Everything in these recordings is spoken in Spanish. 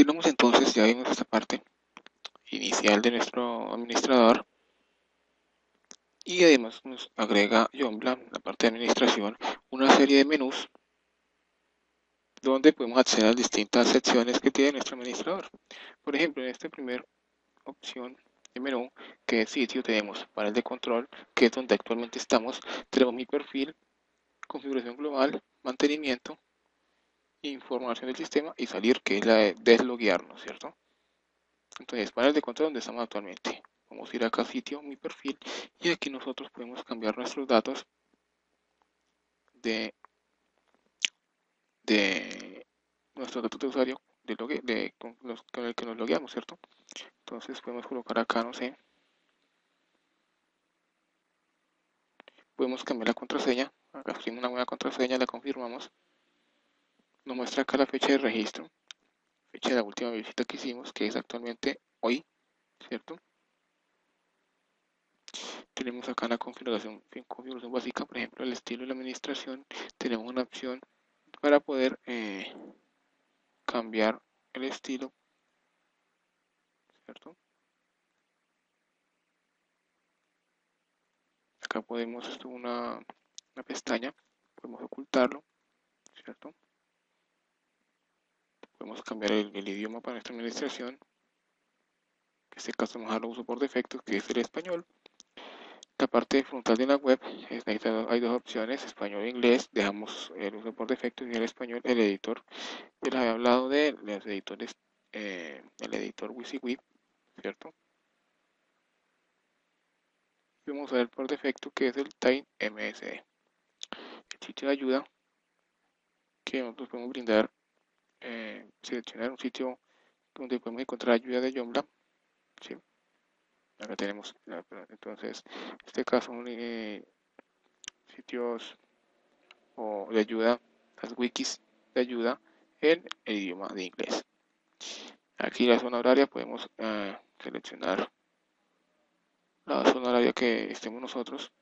Continuamos entonces, ya vimos esta parte inicial de nuestro administrador y además nos agrega Joomla, la parte de administración, una serie de menús donde podemos acceder a distintas secciones que tiene nuestro administrador. Por ejemplo, en esta primera opción de menú, que es sitio, tenemos panel de control, que es donde actualmente estamos, tenemos mi perfil, configuración global, mantenimiento, información del sistema y salir, que es la de desloguearnos, ¿cierto? Entonces, panel de control donde estamos actualmente. Vamos a ir acá a sitio, mi perfil, y aquí nosotros podemos cambiar nuestros datos de, de nuestros datos de usuario con el que nos logueamos, ¿cierto? Entonces podemos colocar acá, no sé, podemos cambiar la contraseña. Acá tenemos una buena contraseña, la confirmamos. Nos muestra acá la fecha de registro, fecha de la última visita que hicimos, que es actualmente hoy, ¿cierto? Tenemos acá la configuración básica, por ejemplo, el estilo de la administración. Tenemos una opción para poder cambiar el estilo, ¿cierto? Acá podemos, esto es una pestaña, podemos ocultarlo, ¿cierto? Podemos cambiar el idioma para nuestra administración. En este caso vamos a darlo uso por defecto, que es el español. La parte frontal de la web, hay dos opciones, español e inglés. Dejamos el uso por defecto y el español, el editor. Yo les había hablado de los editores, el editor WYSIWYG, ¿cierto? Y vamos a ver por defecto que es el TinyMSE. El sitio de ayuda que nosotros podemos brindar, seleccionar un sitio donde podemos encontrar ayuda de Joomla, ¿sí? Acá tenemos, entonces, en este caso, sitios o de ayuda, las wikis de ayuda en el idioma de inglés. Aquí la zona horaria podemos seleccionar la zona horaria que estemos nosotros.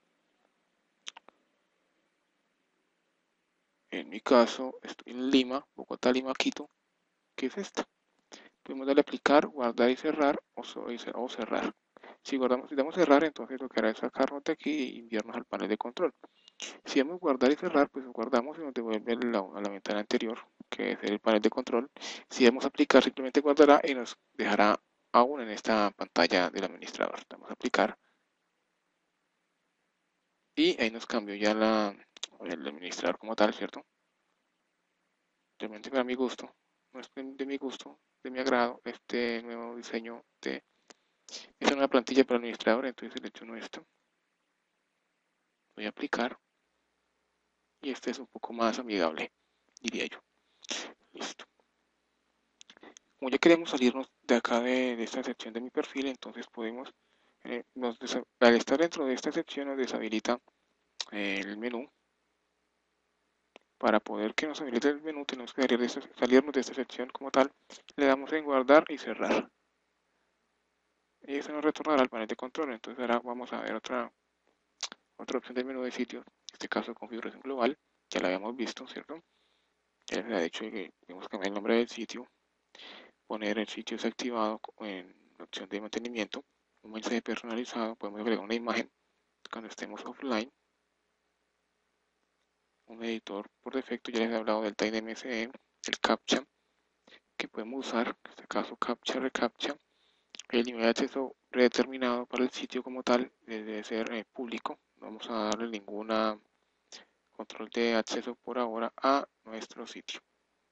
En mi caso, estoy en Lima, Bogotá, Lima, Quito, que es esta. Podemos darle a aplicar, guardar y cerrar o cerrar. Si damos cerrar, entonces lo que hará es sacarnos de aquí y enviarnos al panel de control. Si damos guardar y cerrar, pues guardamos y nos devuelve a la ventana anterior, que es el panel de control. Si damos aplicar, simplemente guardará y nos dejará aún en esta pantalla del administrador. Damos a aplicar y ahí nos cambió ya el administrador como tal, ¿cierto? Realmente para mi gusto, no es de mi gusto, de mi agrado, este nuevo diseño de esta nueva plantilla para el administrador, entonces selecciono esto, voy a aplicar y este es un poco más amigable, diría yo. Listo. Como ya queremos salirnos de acá de esta sección de mi perfil, entonces podemos, al estar dentro de esta sección nos deshabilita el menú. Para poder que nos habilite el menú tenemos que salirnos de esta sección como tal, le damos en guardar y cerrar. Y eso nos retornará al panel de control. Entonces ahora vamos a ver otra opción del menú de sitios, en este caso configuración global, ya la habíamos visto, ¿cierto? Ya les había dicho que podemos cambiar el nombre del sitio, poner el sitio desactivado en la opción de mantenimiento, un mensaje personalizado, podemos agregar una imagen cuando estemos offline, un editor por defecto, ya les he hablado del TinyMSE, el CAPTCHA, que podemos usar, en este caso CAPTCHA, ReCAPTCHA, el nivel de acceso predeterminado para el sitio como tal debe ser público, no vamos a darle ninguna control de acceso por ahora a nuestro sitio.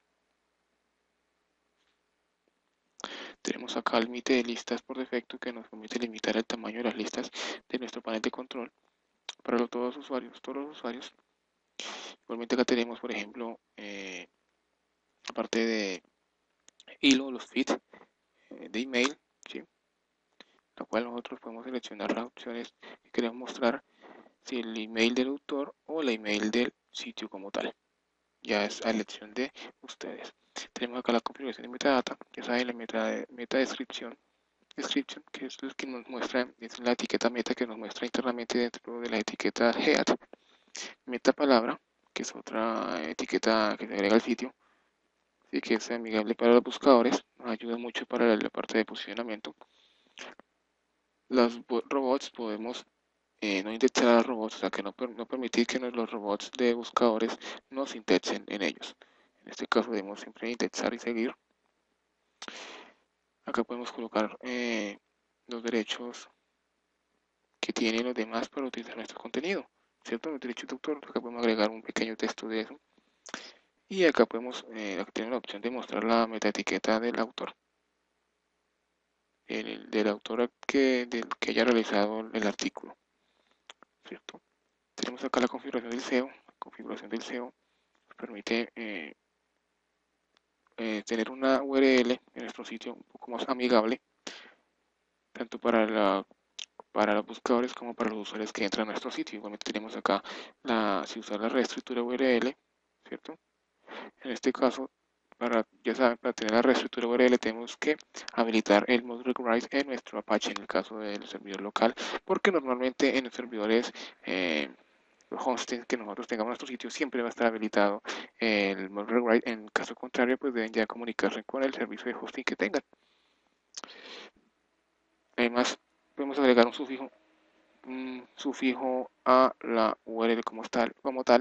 Tenemos acá el límite de listas por defecto que nos permite limitar el tamaño de las listas de nuestro panel de control para todos los usuarios. Igualmente acá tenemos, por ejemplo, aparte de hilo, los feeds de email, ¿sí? La cual nosotros podemos seleccionar las opciones que queremos mostrar, si el email del autor o el email del sitio como tal. Ya es a elección de ustedes. Tenemos acá la configuración de metadata, que es ahí la meta description, que es lo que nos muestra, es la etiqueta meta que nos muestra internamente dentro de la etiqueta head. Meta palabra, que es otra etiqueta que se agrega al sitio, Así que es amigable para los buscadores, nos ayuda mucho para la parte de posicionamiento. Los robots podemos no indexar a robots, o sea que no permitir que los robots de buscadores nos indexen en ellos. En este caso debemos siempre indexar y seguir. Acá podemos colocar los derechos que tienen los demás para utilizar nuestro contenido, ¿cierto? Los derechos de autor. Acá podemos agregar un pequeño texto de eso. Y acá podemos tener la opción de mostrar la metaetiqueta del autor. Del autor del que haya realizado el artículo, ¿cierto? Tenemos acá la configuración del SEO. La configuración del SEO nos permite tener una URL en nuestro sitio un poco más amigable, tanto para los buscadores como para los usuarios que entran a nuestro sitio. Igualmente tenemos acá si usar la reestructura URL, ¿cierto? En este caso, ya saben, para tener la reestructura URL tenemos que habilitar el module write en nuestro Apache, en el caso del servidor local, porque normalmente en los servidores hosting que nosotros tengamos en nuestro sitio siempre va a estar habilitado el module write. En caso contrario, pues deben ya comunicarse con el servicio de hosting que tengan. Además, podemos agregar un sufijo a la URL como tal,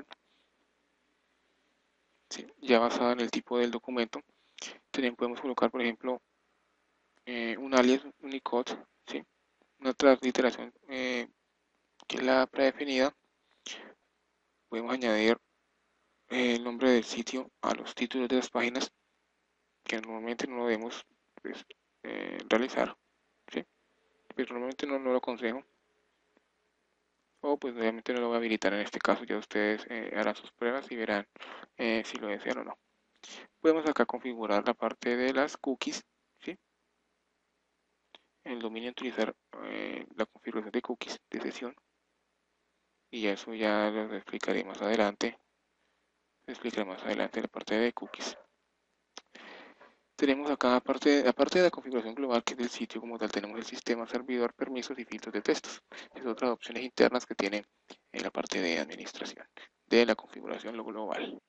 ¿sí? Ya basado en el tipo del documento. También podemos colocar, por ejemplo, un alias Unicode, ¿sí? Una transliteración que es la predefinida. Podemos añadir el nombre del sitio a los títulos de las páginas, que normalmente no lo debemos pues, realizar, ¿sí? Pero normalmente no lo aconsejo. O pues obviamente no lo voy a habilitar en este caso, ya ustedes harán sus pruebas y verán si lo desean o no. Podemos acá configurar la parte de las cookies, ¿sí? En el dominio utilizar la configuración de cookies de sesión, y eso ya lo explicaré más adelante. Explicaré más adelante la parte de cookies. Tenemos acá, aparte de la configuración global que es del sitio como tal, tenemos el sistema, servidor, permisos y filtros de textos. Es otras opciones internas que tiene en la parte de administración de la configuración global.